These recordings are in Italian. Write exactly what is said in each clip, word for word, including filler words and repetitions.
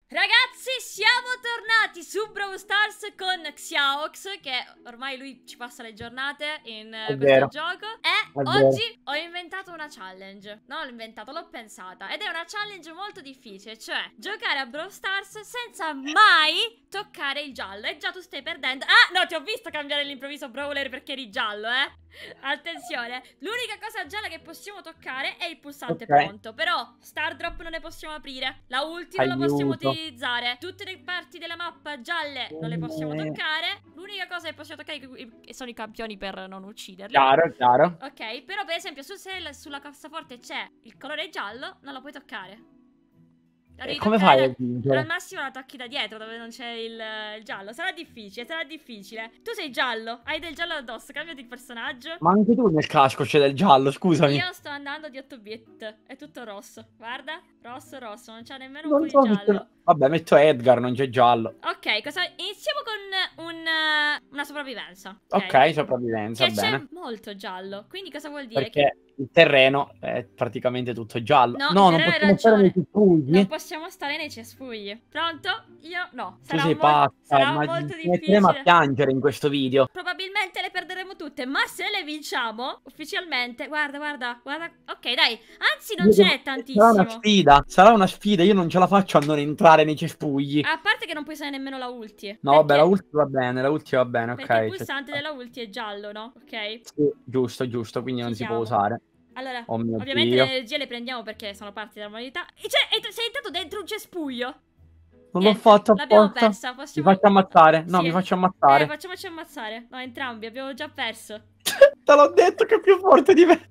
Ragazzi, siamo tornati su Brawl Stars con Xiaox, che ormai lui ci passa le giornate in uh, questo vero. gioco. E È oggi vero. ho inventato una challenge. Non l'ho inventata, l'ho pensata. Ed è una challenge molto difficile, cioè giocare a Brawl Stars senza mai toccare il giallo. E già tu stai perdendo. Ah, no, ti ho visto cambiare all'improvviso Brawler perché eri giallo, eh. Attenzione, l'unica cosa gialla che possiamo toccare è il pulsante Ok. pronto. Però Star Drop non ne possiamo aprire. La ultima la Aiuto. possiamo utilizzare. Tutte le parti della mappa gialle non le possiamo Eh. toccare. L'unica cosa che possiamo toccare sono i campioni per non ucciderli. Chiaro, chiaro. Ok, però per esempio su se sulla cassaforte c'è il colore giallo, non la puoi toccare. La devi E come toccare fai a da- vincere? Al massimo la tocchi da dietro dove non c'è il, il giallo. Sarà difficile, sarà difficile. Tu sei giallo, hai del giallo addosso, cambiati il personaggio. Ma anche tu nel casco c'è del giallo, scusami. Io sto andando di otto bit. È tutto rosso. Guarda, rosso, rosso. Non c'è nemmeno un Non po' so di se ce l'ho. giallo. Vabbè, metto Edgar, non c'è giallo. Ok, cosa... iniziamo con un, eh, una sopravvivenza. Ok, sopravvivenza, Che bene. c'è molto giallo. Quindi cosa vuol dire? Che Perché il terreno è praticamente tutto giallo. No, No, il non terreno hai possiamo stare nei ragione. cespugli. non possiamo stare nei cespugli. Pronto? Io no. Tu Sarà, sei mol- pazza, sarà ma molto ci metteremo a difficile. piangere in questo video. Probabilmente le perderemo tutte, ma se le vinciamo ufficialmente, guarda, guarda, guarda. Ok, dai. Anzi, non Io ce devo- n'è tantissimo. Sarà una sfida, sarà una sfida, io non ce la faccio a non entrare nei cespugli. A parte che non puoi usare nemmeno la ulti. No, vabbè, perché- la ulti va bene, la ulti va bene, ok. Perché il c'è- pulsante della ulti è giallo, no? Ok. Sì, giusto, giusto, quindi Ci non si siamo. può usare. Allora, Oh mio ovviamente Dio. le energie le prendiamo perché sono parte della modalità. E cioè, e- sei entrato dentro un cespuglio. Non l'ho Niente, fatto l'abbiamo apposta. persa. Mi Possiamo... faccio ammazzare. No, Sì. mi faccio Eh, ammazzare. facciamoci ammazzare. No, entrambi, abbiamo già perso. Te l'ho detto che è più forte di me.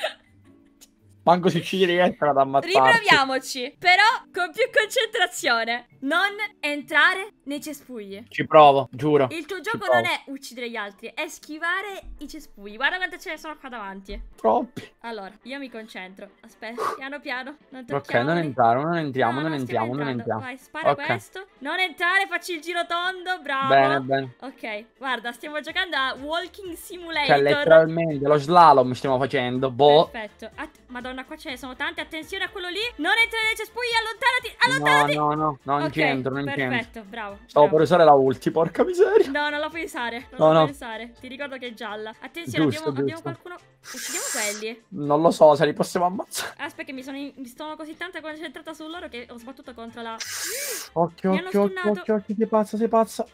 Manco si ci riescono ad ammazzarsi. Riproviamoci, però con più concentrazione. Non entrare nei cespugli. Ci provo, giuro. Il tuo Ci gioco provo. non è uccidere gli altri, è schivare i cespugli. Guarda quante ce ne sono qua davanti. Troppi. Allora, io mi concentro. Aspetta, piano piano. Non Ok, tocchiamo. non entrare, non entriamo, No, non no, stiamo entriamo, non entrando. entriamo. Vai, spara Ok. questo. Non entrare, facci il giro tondo. Bravo. Bene, bene. Ok, guarda, stiamo giocando a Walking Simulator. Cioè, letteralmente, lo slalom stiamo facendo. Boh. Perfetto. Att- Madonna, qua ce ne sono tante. Attenzione a quello lì. Non entrare nei cespugli, allontanati. No, Allontanati. no, no, non Ok, ci entro, non ci entro. perfetto, bravo. Stavo bravo. per usare la ulti, porca miseria. No, non la puoi usare. Non No, la puoi no. usare. Ti ricordo che è gialla. Attenzione, Giusto, abbiamo, abbiamo giusto. qualcuno. Uccidiamo quelli. Non lo so se li possiamo ammazzare. Aspetta, che mi sono, in- mi sono così tanto concentrata su loro che ho sbattuto contro la. Occhio, Mi hanno occhio, occhio, stunnato. occhio, occhio, sei pazza, sei pazza.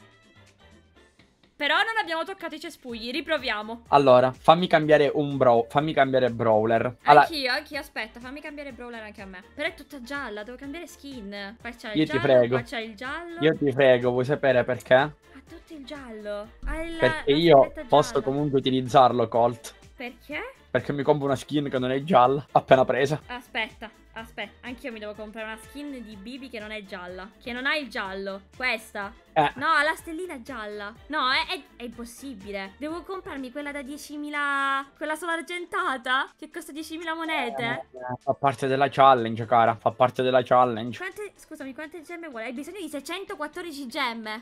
Però non abbiamo toccato i cespugli. Riproviamo. Allora, fammi cambiare un bro, fammi cambiare brawler. Allora, Anch'io, anch'io. Aspetta, fammi cambiare brawler anche a me. Però è tutta gialla, devo cambiare skin. Qua c'è il Io ti giallo, prego. qua c'è il giallo. io ti prego, vuoi sapere perché? Ha tutto il giallo. Ha il- Perché la io scritta posso gialla. comunque utilizzarlo, Colt. Perché? Perché mi compro una skin che non è gialla, appena presa. Aspetta, aspetta. Anch'io mi devo comprare una skin di Bibi che non è gialla. Che non ha il giallo. Questa. Eh, No, ha la stellina gialla. No, è, è- è impossibile. Devo comprarmi quella da diecimila. Quella sola argentata. Che costa diecimila monete. eh, fa parte della challenge, cara, fa parte della challenge. Quante, scusami, quante gemme vuole? Hai bisogno di seicentoquattordici gemme.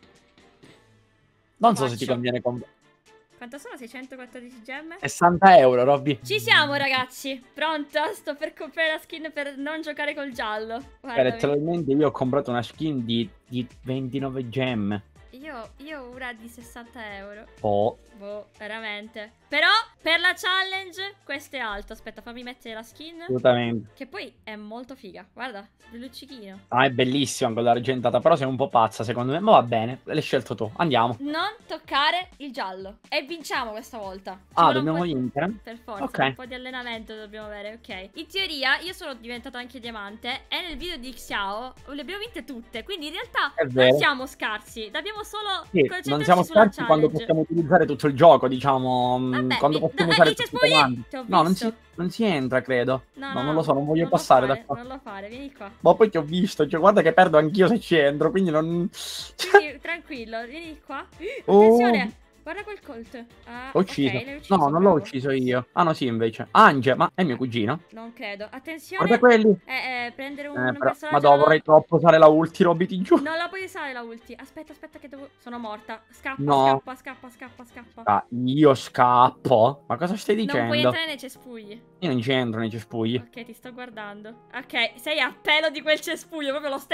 Non so se ti Faccio. conviene comprare. Quanto sono seicentoquattordici gemme? sessanta euro, Robby. Ci siamo, ragazzi. Pronto? Sto per comprare la skin per non giocare col giallo. Cioè, Guardami. letteralmente io ho comprato una skin di, di ventinove gemme. Io, io ho una di sessanta euro. Oh, Boh, veramente. Però, per la challenge, questo è alto. Aspetta, fammi mettere la skin. assolutamente. Che poi è molto figa. Guarda, il luccichino. Ah, è bellissima quella argentata, però sei un po' pazza secondo me. Ma va bene, l'hai scelto tu. Andiamo. Non toccare il giallo. E vinciamo questa volta. Ci Ah, vuole un dobbiamo po' di- vincere? Per forza, Ok. un po' di allenamento dobbiamo avere, ok. In teoria io sono diventato anche diamante e nel video di Xiao le abbiamo vinte tutte, quindi in realtà È non vero. siamo scarsi, dobbiamo solo Sì, concentrarci non siamo sulla scarsi quando challenge. possiamo utilizzare tutto il gioco, diciamo. mh, Vabbè, quando mi- possiamo no, usare lì c'è tutti i Spugli! comandi. Ti ho No, non visto. si, non si entra, credo. No, No, no, non lo so, non voglio non lo passare fare, da qua. Non lo fare, vieni qua. Ma poi ti ho visto, cioè guarda che perdo anch'io se ci entro, quindi non... Quindi tranquillo, vieni qua. Oh. Attenzione, guarda quel colt. Ah, L'ho ucciso. ok, l'hai ucciso. No, non l'ho bravo. ucciso io. Ah no, sì, invece. Ange, ma è mio cugino. Non credo. Attenzione. Guarda quelli. Eh, eh, prendere un, Eh, un però, personaggio. ma no, vorrei troppo usare la ulti, Robby, ti giuro. Non la puoi usare la ulti. Aspetta, aspetta che devo... Sono morta. Scappa, No. scappa, scappa, scappa, scappa. Ah, io scappo. Ma cosa stai Non puoi dicendo? entrare nei cespugli. Io non ci entro nei cespugli. Ok, ti sto guardando. Ok, sei a pelo di quel cespuglio, proprio lo stai accarezzando.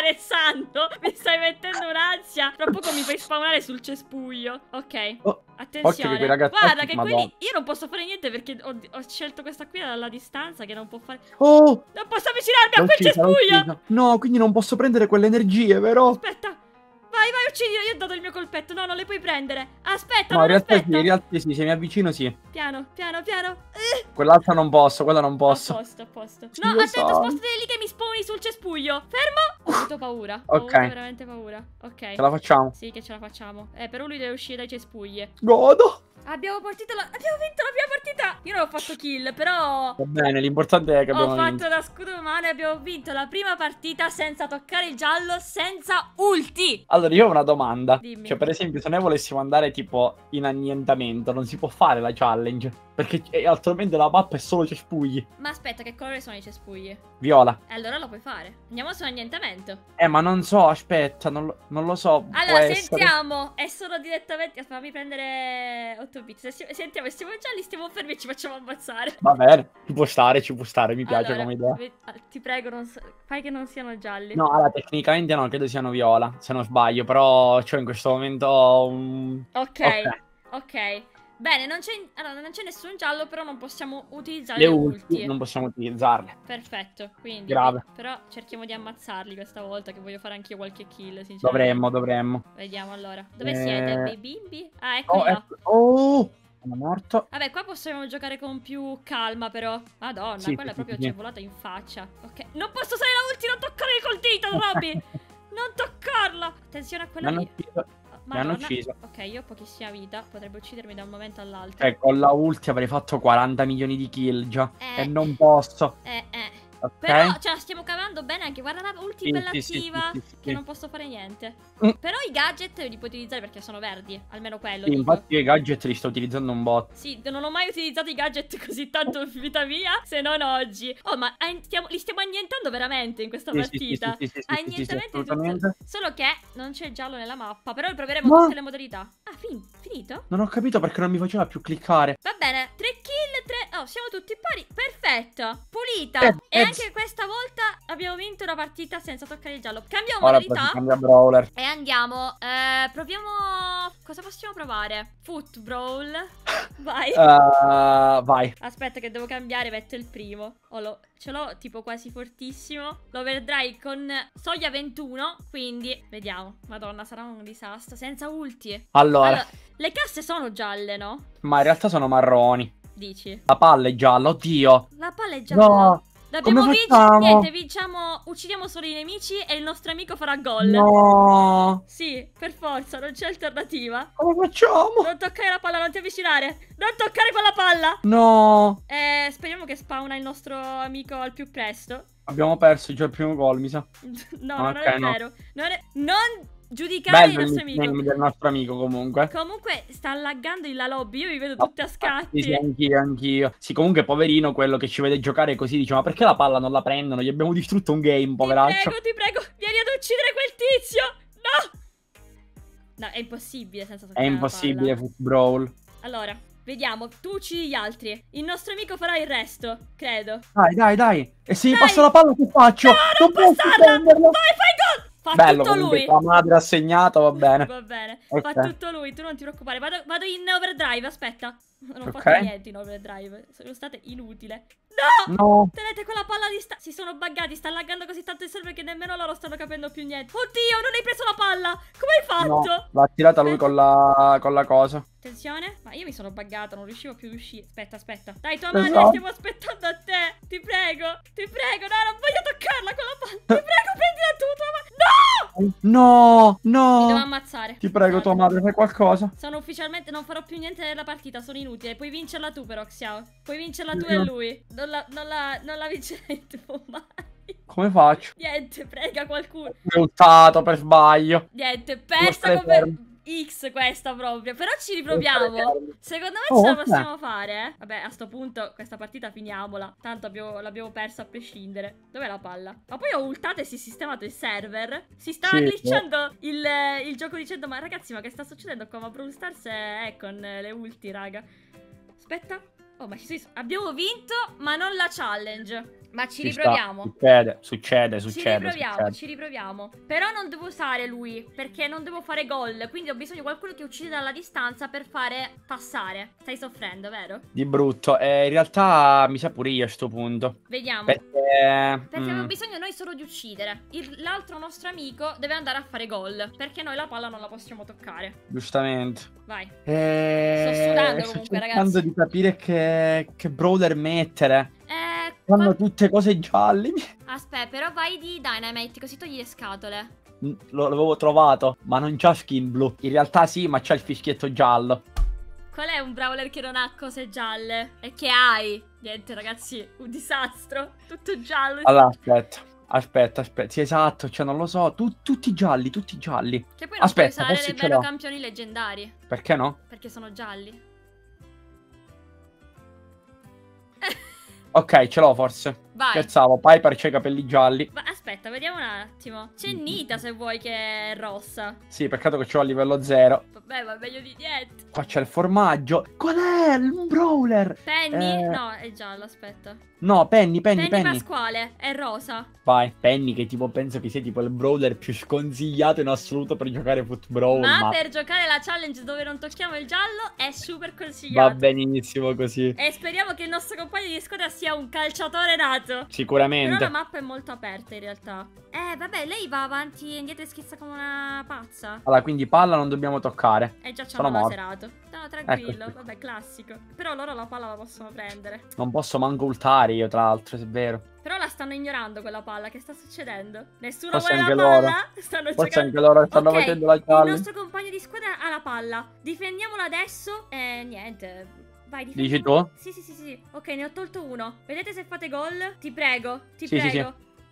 stressando. Mi stai mettendo un'ansia. Tra poco mi fai spawnare sul cespuglio. Ok. Oh, attenzione. quei ragazzi- Guarda che Madonna. quelli... Io non posso fare niente perché ho, ho scelto questa qui dalla distanza che non può fare... Oh! Non posso avvicinarmi a l'ho quel uccisa, l'ho cespuglio. uccisa. No, quindi non posso prendere quelle energie, vero? Aspetta. Vai, vai, uccidilo. Io ho dato il mio colpetto. No, non le puoi prendere. Aspetta, No, non in realtà aspetta. sì, in realtà sì, se mi avvicino sì. Piano, piano, piano. Eh. Quell'altra non posso, quella non posso. A posto, a posto. Sì, No, lo attento, so. spostati lì che mi spawni sul cespuglio. Fermo. Ho avuto paura. Ho Ok. avuto veramente paura. Ok. Ce la facciamo. Sì, che ce la facciamo. Eh, però lui deve uscire dai cespugli. Godo. Abbiamo partito la... Abbiamo vinto la prima partita. Io non ho fatto kill, però... Va bene, l'importante è che Ho abbiamo fatto vinto. da scudo umano e abbiamo vinto la prima partita senza toccare il giallo, senza ulti. Allora, io ho una domanda. Dimmi. Cioè, per esempio, se noi volessimo andare tipo in annientamento, non si può fare la challenge. Perché eh, attualmente la mappa è solo cespugli. Ma aspetta, che colore sono i cespugli? Viola. E allora lo puoi fare. Andiamo su annientamento. Eh, ma non so, aspetta, non lo, non lo so. può Allora, essere. sentiamo. È solo direttamente... Fammi prendere otto bit. Se si- Sentiamo, stiamo gialli, stiamo fermi e ci facciamo ammazzare. Va bene, ci può stare, ci può stare, mi piace Allora, come idea. ve- ah, ti prego, non so- fai che non siano gialli. No, allora, tecnicamente no, credo siano viola, se non sbaglio, però c'ho in questo momento un... Ok, Ok. ok. Bene, non c'è allora, non c'è nessun giallo, però non possiamo utilizzare Le le ulti ulti. non possiamo utilizzarle. Perfetto, quindi Grave. però cerchiamo di ammazzarli questa volta, che voglio fare anch'io qualche kill, sinceramente. Dovremmo, dovremmo. Vediamo allora. Dove Eh, siete, dei bimbi? Ah, ecco Oh, là. ecco. Oh, sono morto. Vabbè, qua possiamo giocare con più calma, però. Madonna, Sì, quella sì, proprio sì, ci è sì. volata in faccia. Ok, non posso usare la ulti, non toccare col dito, Robby! Non toccarla! Attenzione a Mi quella hanno lì. ucciso. Oh, Mi hanno Madonna. ucciso. Ok, io ho pochissima vita, potrebbe uccidermi da un momento all'altro. Eh, con la ulti avrei fatto quaranta milioni di kill già. Eh. E non posso. Eh, eh. Ok? Però ce la stiamo cavando bene anche. Guarda la ulti Sì, bella sì, sì, attiva. sì, sì, sì, Che sì. non posso fare niente. Mm. Però i gadget li puoi utilizzare perché sono verdi. Almeno quello Sì, dico. infatti io i gadget li sto utilizzando un bot. Sì, non ho mai utilizzato i gadget così tanto in vita mia, se non oggi. Oh, ma an- stiamo- li stiamo annientando veramente in questa Sì, sì, partita. sì, sì, sì, sì, sì, sì, sì, Annientamento di tutto. assolutamente. Solo che non c'è il giallo nella mappa. Però proveremo Ma- tutte le modalità. Ah, fin- finito? Non ho capito perché non mi faceva più cliccare. Va bene, tre kill, tre... Oh, siamo tutti pari. Perfetto. Pulita. Eh, e eh, anche questa volta abbiamo vinto una partita senza toccare il giallo. Cambiamo Ora modalità. poi si cambia brawler. E andiamo. Eh, proviamo... Cosa possiamo provare? Foot Brawl. Vai. Uh, vai. Aspetta che devo cambiare, metto il primo. Oh, lo- ce l'ho tipo quasi fortissimo. L'overdrive con Soglia ventuno. Quindi, vediamo. Madonna, sarà un disastro. Senza ulti. Allora, Allora, le casse sono gialle, no? ma in realtà sono marroni. Dici. La palla è gialla, oddio. La palla è gialla. No. Dobbiamo come vincere. facciamo? Niente, vinciamo. Uccidiamo solo i nemici e il nostro amico farà gol. No. Sì, per forza, non c'è alternativa. Come facciamo? Non toccare la palla, non ti avvicinare. Non toccare quella palla. No. Eh, speriamo che spawna il nostro amico al più presto. Abbiamo perso già il primo gol, mi sa. No, Ok, non è no. vero. Non, è... non giudicare il Bello il nostro amico. nickname del nostro amico comunque. Comunque sta laggando la lobby. Io vi vedo tutte a scatti. Sì, sì, anch'io, anch'io. Sì, comunque poverino quello che ci vede giocare così dice: ma perché la palla non la prendono? Gli abbiamo distrutto un game, Ti poveraccio. prego, ti prego, vieni ad uccidere quel tizio. No. No, è impossibile senza È toccare la impossibile, palla. Foot Brawl. Allora, vediamo. Tu uccidi gli altri. Il nostro amico farà il resto, credo. Dai, dai, dai. E se mi Dai. passa la palla che faccio? No, non posso passarla. prenderlo. Vai, fai gol. Fa Bello, tutto comunque, lui. tua madre ha segnato, va bene. Va bene, Ok. fa tutto lui, tu non ti preoccupare. Vado, vado in overdrive, aspetta. Non ho Ok. fatto niente in overdrive. Sono state inutile. No! No. Tenete quella palla di sta... Si sono buggati, sta laggando così tanto il server che nemmeno loro stanno capendo più niente. Oddio, non hai preso la palla! Come hai No, fatto? l'ha tirata lui con la, con la cosa. Attenzione. Ma io mi sono buggata, non riuscivo più ad uscire. Aspetta, aspetta. Dai, tua Esatto. madre, stiamo aspettando a te. Ti prego, ti prego. No, non voglio toccarla con la palla. Ti prego, prendila tu, tua madre. No! No, Mi devo no. ammazzare. Ti prego, tua madre, fai qualcosa. Sono ufficialmente, non farò più niente nella partita, sono inutile. Puoi vincerla tu però, Xiao. Puoi vincerla tu e No. lui. Non la, non la, non la vincerai tu mai. Come faccio? Niente, prega qualcuno. Mi ho ultato per sbaglio. Niente, Devo persa stare come fermo. X questa proprio. Però ci Devo stare riproviamo. fermo. Secondo me Oh, ce la ok. possiamo fare, eh. Vabbè, a sto punto questa partita finiamola. Tanto abbiamo- l'abbiamo persa a prescindere. Dov'è la palla? Ma poi ho ultato e si è sistemato il server. Si stava Sì, glitchando il, il gioco dicendo: ma ragazzi, ma che sta succedendo qua? Ma Brawl Stars è con le ulti, raga. Aspetta. Oh, ma ci sei... Abbiamo vinto, ma non la challenge. Ma ci Ci sta. riproviamo. Succede, succede, Ci succede. riproviamo, succede. ci riproviamo. Però non devo usare lui, perché non devo fare gol. Quindi ho bisogno di qualcuno che uccide dalla distanza per fare passare. Stai soffrendo, vero? Di brutto. Eh, in realtà mi sa pure io a sto punto. Vediamo. Perché... Perché mm, abbiamo bisogno noi solo di uccidere. Il- L'altro nostro amico deve andare a fare gol. Perché noi la palla non la possiamo toccare. giustamente. Vai. Eh, Sto sudando sto comunque, cercando ragazzi. di capire che, che brawler mettere. Eh, Fanno qua- tutte cose gialle. Aspetta, però vai di Dynamite, così togli le scatole. Mm, Lo l'avevo trovato, ma non c'ha skin blu. In realtà sì, ma c'ha il fischietto giallo. Qual è un brawler che non ha cose gialle? E che hai? Niente, ragazzi, un disastro. Tutto giallo. Allora, aspetta. Aspetta, aspetta. Sì, esatto, cioè non lo so. Tu- tutti gialli, tutti gialli. Che poi non Aspetta, puoi usare forse ce nemmeno l'ho. campioni leggendari. Perché no? Perché sono gialli. Ok, ce l'ho forse. Vai. Scherzavo, Piper c'ha i capelli gialli. Ma aspetta, vediamo un attimo. C'è Nita se vuoi che è rossa. Sì, peccato che c'ho a livello zero. Vabbè, va meglio di niente. Qua c'è il formaggio. Qual è? Un brawler. Penny? Eh. No, è giallo, aspetta. No, Penny, Penny, Penny, Penny. Pasquale, è rosa. Vai. Penny che tipo penso che sia tipo il brawler più sconsigliato in assoluto per giocare Foot Brawl. Ma, Ma per giocare la challenge dove non tocchiamo il giallo è super va consigliato. benissimo così. E speriamo che il nostro compagno di squadra sia un calciatore nato. Però la Sicuramente. mappa è molto aperta in realtà. Eh, vabbè, lei va avanti e indietro e schizza come una pazza. Allora, quindi palla non dobbiamo toccare. E già ci Sono hanno morto. laserato. No, tranquillo, Eccoci. vabbè, classico. Però loro la palla la possono prendere. Non posso manco ultare io, tra l'altro, se è vero. Però la stanno ignorando quella palla, che sta succedendo? Nessuno Forse vuole la anche palla? loro. Stanno Forse giocando. anche loro stanno Ok, facendo la il challenge. nostro compagno di squadra ha la palla. Difendiamola adesso. E niente. Vai, Dici difendiamo. tu? Sì, sì, sì, sì. Ok, ne ho tolto uno. Vedete se fate gol? Ti prego, ti Sì, sì, prego.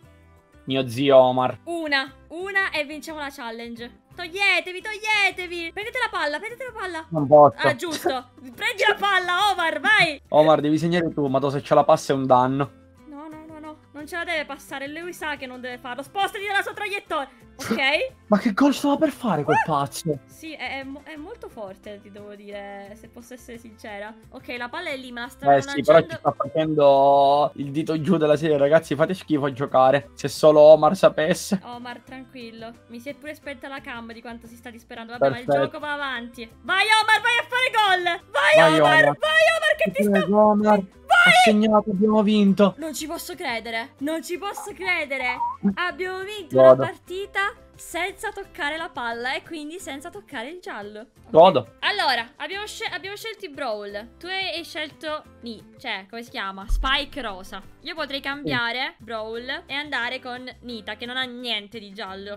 Mio zio Omar. Una, una e vinciamo la challenge. Toglietevi, toglietevi. Prendete la palla, prendete la palla. Non posso. Ah, giusto. Prendi la palla, Omar, vai. Omar, devi segnare tu, ma tu se ce la passa è un danno. No, no, no, no. Non ce la deve passare. Lui sa che non deve farlo. Spostati dalla sua traiettoria. Ok? Ma che gol stava per fare quel pazzo? Sì, è, è mo- è molto forte, ti devo dire, se posso essere sincera. Ok, la palla è lì, me la stanno Eh sì, però ci lanciando. sta facendo il dito giù della serie, ragazzi, fate schifo a giocare. Se solo Omar sapesse. Omar, tranquillo. Mi si è pure spenta la cam di quanto si sta disperando. Vabbè, ma il Perfetto. gioco va avanti. Vai, Omar, vai a fare gol. Vai, Vai, Omar, Omar. vai, Omar, che ti sta... Prego, Omar. Ha segnato, abbiamo vinto. Non ci posso credere. Non ci posso credere. Abbiamo vinto Godo. una partita senza toccare la palla e quindi senza toccare il giallo. Ok. Godo. Allora, abbiamo, scel- abbiamo scelto i Brawl. Tu hai, hai scelto Ni, cioè, come si chiama? Spike rosa. Io potrei cambiare Brawl e andare con Nita, che non ha niente di giallo.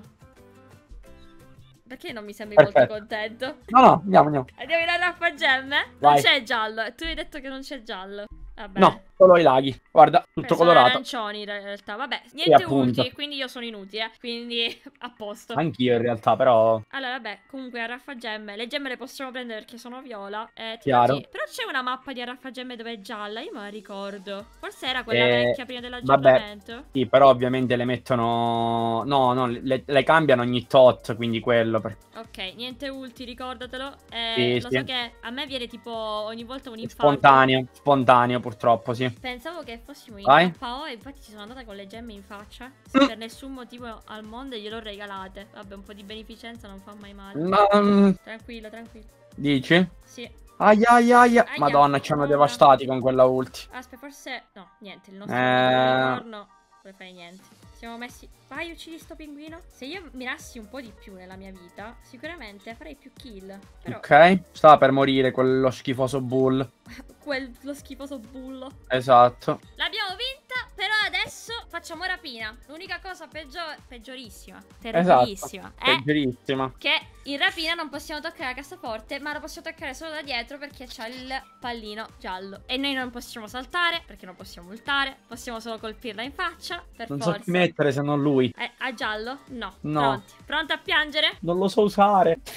Perché non mi sembri Perfetto. molto contento? No, no, andiamo, andiamo. Andiamo in raffagemme? Non Vai. c'è giallo. Tu hai detto che non c'è giallo. Vabbè. No, solo i laghi. Guarda, tutto Eh, sono colorato. arancioni in realtà. Vabbè, niente appunto. urti, quindi io sono inutile. Quindi a posto. Anch'io in realtà, però. Allora, vabbè, comunque a raffagemme. Le gemme le possiamo prendere perché sono viola. Eh, ti Chiaro. dici- Però c'è una mappa di raffagemme dove è gialla. Io me la ricordo. Forse era quella Eh, vecchia prima dell'aggiornamento. Sì, però ovviamente le mettono. No, no, le, le cambiano ogni tot, quindi quello. Per... Ok, niente ulti, ricordatelo. Eh, Sì, lo sì. so che a me viene tipo ogni volta un infarto. Spontaneo, spontaneo purtroppo, sì. Pensavo che fossimo in Vai. K O e infatti ci sono andata con le gemme in faccia. Mm. Per nessun motivo al mondo e gliel'ho regalate. Vabbè, un po' di beneficenza non fa mai male. Ma, mm, Tranquillo, tranquillo. dici? Sì. Aia, aia, aia. Aia. Madonna, ci hanno Ora. devastati con quella ulti. Aspetta, forse... No, niente, il nostro Eh. unicorno non puoi fare niente. Siamo messi... Vai, uccidi sto pinguino. Se io mirassi un po' di più nella mia vita, sicuramente farei più kill. Però Ok, stava per morire quello schifoso bull. quel, lo schifoso bullo. Esatto. L'abbiamo vinta, però adesso facciamo rapina. L'unica cosa peggior... peggiorissima, Esatto. terribilissima, è Peggiorissima. che in rapina non possiamo toccare la cassaforte, ma lo possiamo toccare solo da dietro perché c'è il pallino giallo. E noi non possiamo saltare, perché non possiamo ultare. Possiamo solo colpirla in faccia, per Non so forza. chi mettere se non lui. Eh, a giallo? No. No. Pronti? Pronti a piangere? Non lo so usare. Vabbè,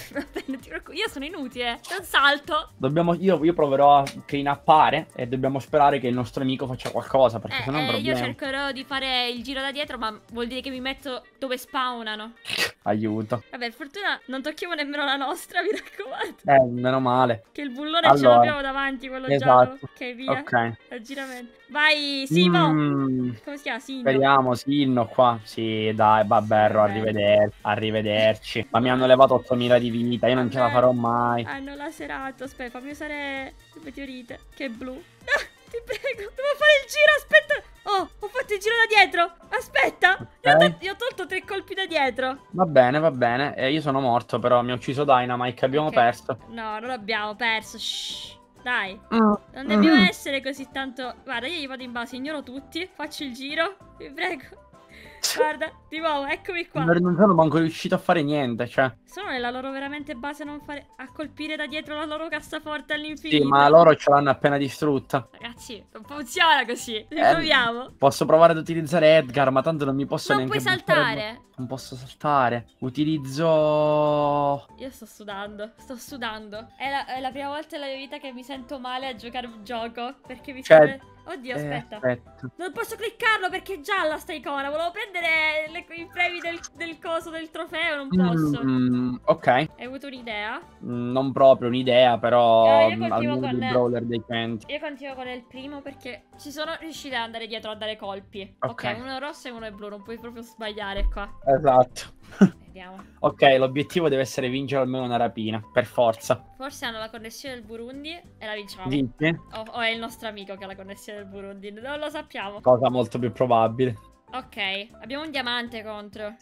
Non ti preoccupare, io sono inutile. Non salto. Dobbiamo, io, io proverò a cleanappare e dobbiamo sperare che il nostro amico faccia qualcosa, perché Eh, sennò è un eh, io problema. cercherò di fare il giro da dietro, ma vuol dire che mi metto dove spawnano. Aiuto. Vabbè, per fortuna non tocchiamo nemmeno la nostra, mi raccomando. Eh, meno male. Che il bullone ce Allora, l'abbiamo davanti, quello esatto. giallo. Ok, via. Ok. Aggiramento. Vai, Simo. Mm, Come si chiama? Sino. speriamo, Sinno qua. Sì, dai, Babberro, Vabbè. arrivederci. Arrivederci. Ma mi hanno levato ottomila di vita, io non ce la Vabbè. farò mai. Hanno lacerato. Aspetta, fammi usare il meteorite. Che è blu. No, ti prego. Devo fare il giro, aspetta. Oh, ho fatto il giro da dietro. Aspetta. Io, ho Ok. to- io ho tolto tre colpi da dietro. Va bene, va bene. E io sono morto, però mi ha ucciso Dynamite, abbiamo Ok. perso. No, non abbiamo perso. Shh. Dai. Mm. Non dobbiamo Mm. essere così tanto. Guarda, io gli vado in base, ignoro tutti. Faccio il giro. Vi prego. Guarda, di nuovo, eccomi qua. Non sono manco riuscito a fare niente, cioè. Sono nella loro veramente base a non fare. A colpire da dietro la loro cassaforte all'infinito. Sì, ma loro ce l'hanno appena distrutta. Ragazzi, non funziona così. Eh, Proviamo. Posso provare ad utilizzare Edgar, ma tanto non mi posso Non neanche puoi buttare- saltare. Non posso saltare. Utilizzo... Io sto sudando, sto sudando. È la, è la prima volta nella mia vita che mi sento male a giocare un gioco. Perché mi Cioè, sembra. Oddio, Eh, aspetta. aspetta. Non posso cliccarlo perché è gialla sta icona. Volevo prendere le- i premi del, del coso del trofeo. Non posso. Mm, ok. Hai avuto un'idea? Mm, non proprio un'idea, però Eh, io mm, continuo almeno con- dei brawler dei centi. Io continuo con il primo perché ci sono riuscita ad andare dietro a dare colpi. Ok. Ok, uno è rosso e uno è blu. Non puoi proprio sbagliare qua. Esatto. Vediamo. Ok, l'obiettivo deve essere vincere almeno una rapina, per forza. Forse hanno la connessione del Burundi e la vinciamo. Dici? O, o è il nostro amico che ha la connessione del Burundi. Non lo sappiamo. Cosa molto più probabile. Ok, abbiamo un diamante contro.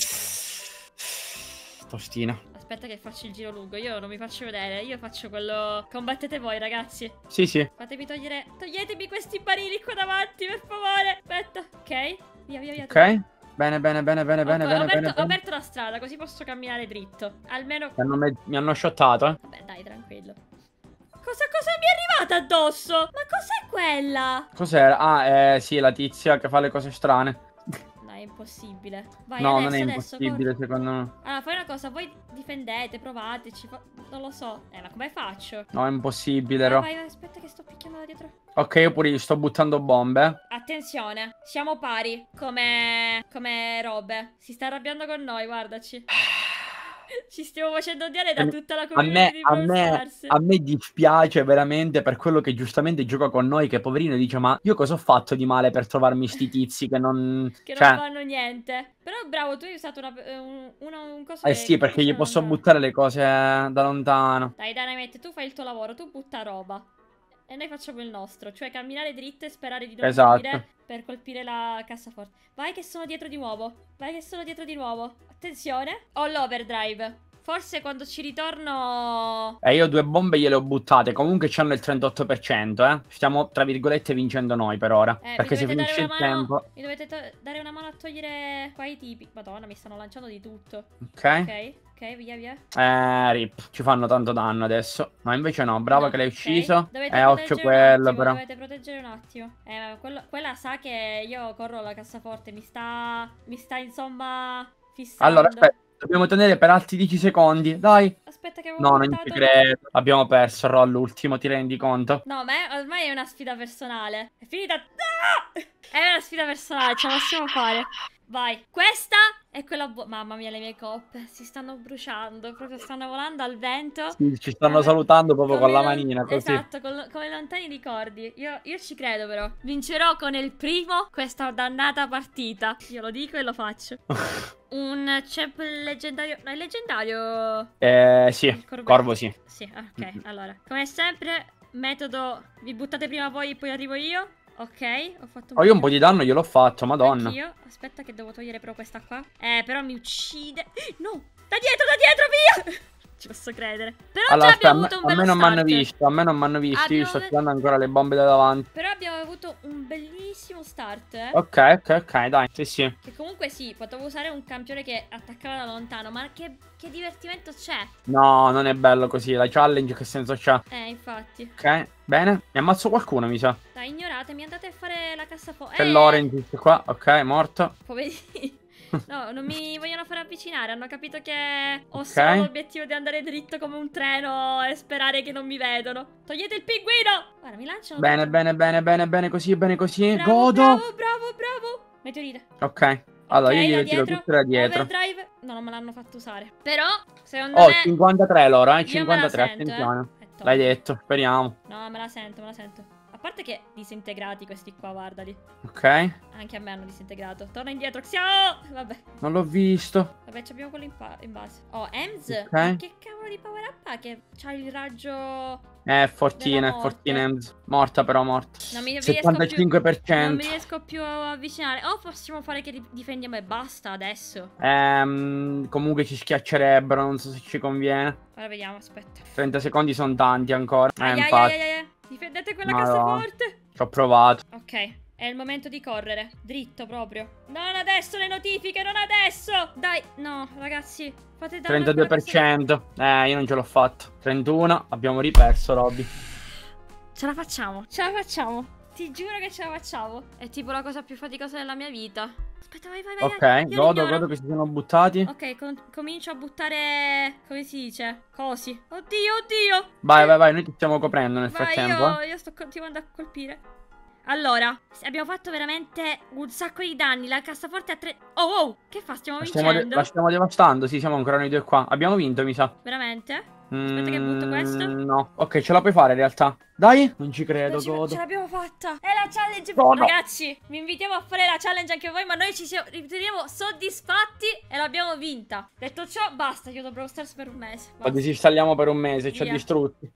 Tostina. Aspetta che faccio il giro lungo. Io non mi faccio vedere. Io faccio quello. Combattete voi, ragazzi. Sì, sì. Fatemi togliere. Toglietemi questi barili qua davanti, per favore. Aspetta. Ok. Via, via, via. Ok. Bene, bene, bene, bene, Ho- bene, ho, bene, aperto, bene, ho bene. aperto la strada, così posso camminare dritto. Almeno. Mi hanno, me- mi hanno shottato, eh. Vabbè, dai, tranquillo. Cosa, cosa mi è arrivata addosso? Ma cos'è quella? Cos'era? Ah, eh, sì, la tizia che fa le cose strane. No, è impossibile. Vai, No, adesso, non è adesso, impossibile, secondo me. corri. Allora, fai una cosa, voi difendete, provateci. fa- Non lo so. Eh, ma come faccio? No, è impossibile, Vai, Ro. vai, vai, aspetta che sto picchiando da dietro. Ok, io pure gli sto buttando bombe. Attenzione, siamo pari come, come robe. Si sta arrabbiando con noi, guardaci. Ci stiamo facendo odiare da tutta la A community me, di a, Brawl me, Stars. a me dispiace veramente per quello che giustamente gioca con noi, che poverino dice, ma io cosa ho fatto di male per trovarmi sti tizi che non... Che cioè, non fanno niente. Però bravo, tu hai usato una, un, una- un coso eh che- sì, che perché gli funziona posso lontano. buttare le cose da lontano. Dai, Dynamite, tu fai il tuo lavoro, tu butta roba. E noi facciamo il nostro, cioè camminare dritto e sperare di non Esatto. morire per colpire la cassaforte. Vai che sono dietro di nuovo. Vai che sono dietro di nuovo. Attenzione. Ho l'overdrive. Forse quando ci ritorno. E io due bombe gliele ho buttate, comunque c'hanno il trentotto per cento, eh. Stiamo, tra virgolette, vincendo noi per ora. Eh, perché mi se dovete finisce dare il una mano. tempo... Mi dovete to- dare una mano a togliere qua i tipi. Madonna, mi stanno lanciando di tutto. Ok. Ok, ok, via via. Eh, rip. Ci fanno tanto danno adesso. Ma invece no, brava No, che l'hai ok. ucciso. Dovete Eh, occhio proteggere un quello, attimo, però. Dovete proteggere un attimo. Eh, ma quello- quella sa che io corro alla cassaforte. Mi sta. Mi sta insomma fissando. Allora, aspetta. Dobbiamo tenere per altri dieci secondi. Dai. Aspetta che avevo No, non buttato- ci credo. Abbiamo perso, Ro, all'ultimo, ti rendi conto? No, ma è- ormai è una sfida personale. È finita. Ah! È una sfida personale, ce la possiamo fare. Vai. Questa è quella buona. Mamma mia, le mie coppe si stanno bruciando. Proprio stanno volando al vento. Sì, ci stanno Come- salutando proprio con come la lon- manina, così. Esatto, con- come lontani ricordi. Io, io ci credo, però. Vincerò con il primo questa dannata partita. Io lo dico e lo faccio. Un champ leggendario. No, è leggendario. Eh, sì, Il corvo- Corvo sì. Sì, ok. Allora, come sempre, metodo. Vi buttate prima voi e poi arrivo io. Ok, ho fatto Oh, io un po' di danno gliel'ho fatto, madonna. Anch'io. Aspetta che devo togliere però questa qua. Eh, però mi uccide. No! Da dietro, da dietro, via! Ci posso credere. Però Allora, già aspetta, a abbiamo me, avuto un a me bello non mi hanno start. visto, a me non mi hanno visto, io Abbiamo sto ve- tirando ancora le bombe da davanti. Però abbiamo avuto un bellissimo start, eh. Ok, ok, ok, dai, sì, sì. Che comunque sì, potevo usare un campione che attaccava da lontano. Ma che, che divertimento c'è? No, non è bello così, la challenge che senso c'ha? Eh, infatti. Ok, bene, mi ammazzo qualcuno, mi sa. Dai, ignoratemi, andate a fare la cassaforte. C'è Eh, l'orange qua, ok, morto. Poverini. No, non mi vogliono fare avvicinare. Hanno capito che ho Ok. solo l'obiettivo di andare dritto come un treno e sperare che non mi vedano. Togliete il pinguino! Guarda, mi lanciano Bene, tutto. bene, bene, bene, bene così, bene così. Bravo, Godo. bravo, bravo, bravo. Meteorite. Ok. Allora, Ok, io da glielo tiro dietro. tutte da dietro. Overdrive. No, non me l'hanno fatto usare. Però, secondo Oh, me... cinquantatré loro, eh. Io me la cinquantatré, sento, eh. attenzione. È top. L'hai detto, speriamo. No, me la sento, me la sento. A parte che disintegrati questi qua, guardali. Ok. Anche a me hanno disintegrato. Torna indietro, Xiao! Vabbè. Non l'ho visto. Vabbè, abbiamo quello in, pa- in base. Oh, Ems? Ok. Ma che cavolo di power up ha che c'ha il raggio... Eh, fortina, Della è morte. fortina. Ems. Morta però, morta. Non mi riesco più... settantacinque per Non cento. mi riesco più a avvicinare. O possiamo fare che di- difendiamo e basta adesso. Ehm, comunque ci schiaccerebbero, non so se ci conviene. Ora vediamo, aspetta. trenta secondi sono tanti ancora. Eh, Ai, ai, infatti. ai, ai, ai. Difendete quella Madonna. cassaforte. Ci ho provato. Ok. È il momento di correre. Dritto proprio. Non adesso le notifiche, non adesso. Dai. No, ragazzi. Fate download trentadue per cento. Eh, io non ce l'ho fatto. trentuno. Abbiamo riperso, Robby. Ce la facciamo. Ce la facciamo. Ti giuro che ce la facciamo. È tipo la cosa più faticosa della mia vita. Aspetta, vai, vai, vai. Ok, vai. Io godo, l'ignoro. godo che si sono buttati. Ok, con- comincio a buttare... Come si dice? Cosi. Oddio, oddio. Vai, vai, vai, noi ti stiamo coprendo nel Vai, frattempo. io, eh. io sto continuando a colpire. Allora, s- abbiamo fatto veramente un sacco di danni. La cassaforte a tre... Oh, oh, che fa? Stiamo La stiamo, de- vincendo? la stiamo devastando, sì, siamo ancora noi due qua. Abbiamo vinto, mi sa. Veramente? Aspetta che butto Mm, questo. No. Ok, ce la puoi fare in realtà. Dai. Non ci credo, Dai, ce, godo. ce l'abbiamo fatta. È la challenge. No, no. Ragazzi, vi invitiamo a fare la challenge anche voi, ma noi ci siamo, riteniamo soddisfatti e l'abbiamo vinta. Detto ciò, basta, chiudo Brawl Stars per un mese. La Basta. disinstalliamo per un mese, ci ha Via. distrutti.